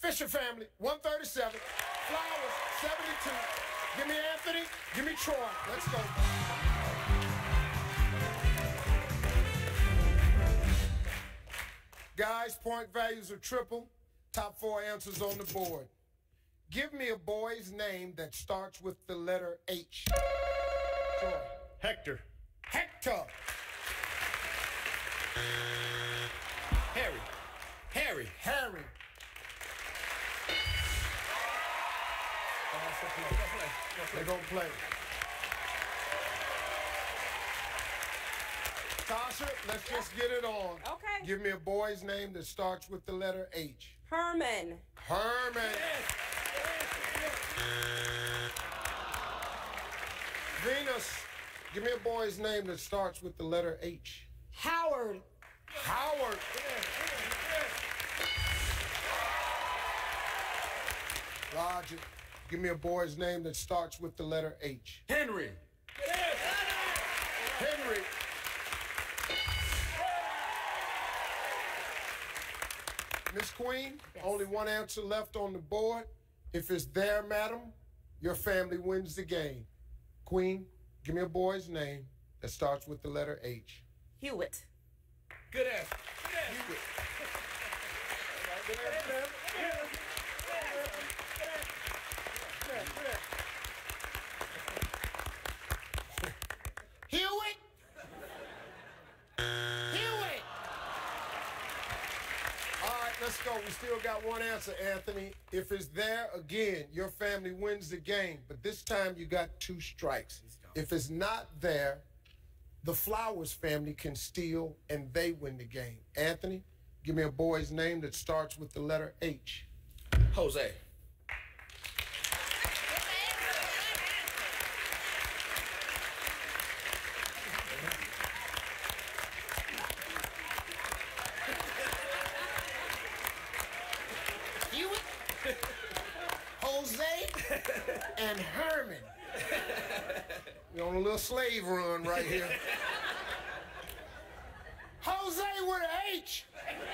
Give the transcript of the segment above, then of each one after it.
Fisher family, 137. Flowers, 72. Give me Anthony. Give me Troy. Let's go. Guys, point values are triple. Top 4 answers on the board. Give me a boy's name that starts with the letter H. Troy. Hector. Hector. Harry. Harry. Harry. They're going to play. Tasha, let's just get it on. Okay. Give me a boy's name that starts with the letter H. Herman. Herman. Venus, give me a boy's name that starts with the letter H. Howard. Howard. Roger, give me a boy's name that starts with the letter H. Henry. Henry. Miss Queen, yes. Only one answer left on the board. If it's there, madam, your family wins the game. Queen, give me a boy's name that starts with the letter H. Hewitt. Good answer. Hewitt. Hewitt. Hewitt. All right, let's go. We still got one answer, Anthony. If it's there, again, your family wins the game. But this time you got 2 strikes. If it's not there, the Flowers family can steal and they win the game. Anthony, give me a boy's name that starts with the letter H. Jose. Hewitt, Jose, and Herman. You're on a little slave run right here. Jose with an H.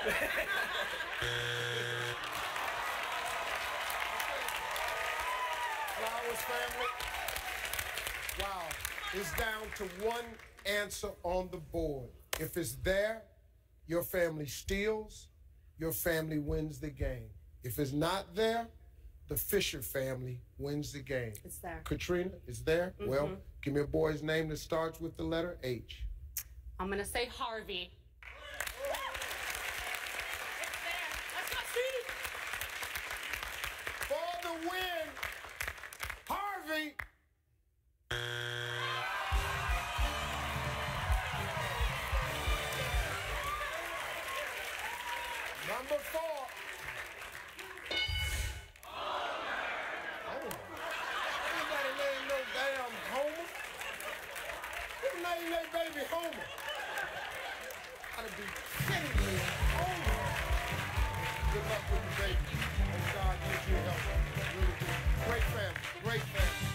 Flowers family. Wow. It's down to 1 answer on the board. If it's there, your family steals, your family wins the game. If it's not there, the Fisher family wins the game. It's there. Katrina, it's there? Mm-hmm. Well, give me a boy's name that starts with the letter H. I'm going to say Harvey. For the win, Harvey. Number 4. Anybody name no damn Homer? Who named that baby Homer? Gotta be kidding me. Homer. Good luck with the baby. And God gives you help. Really good. Great family. Great family.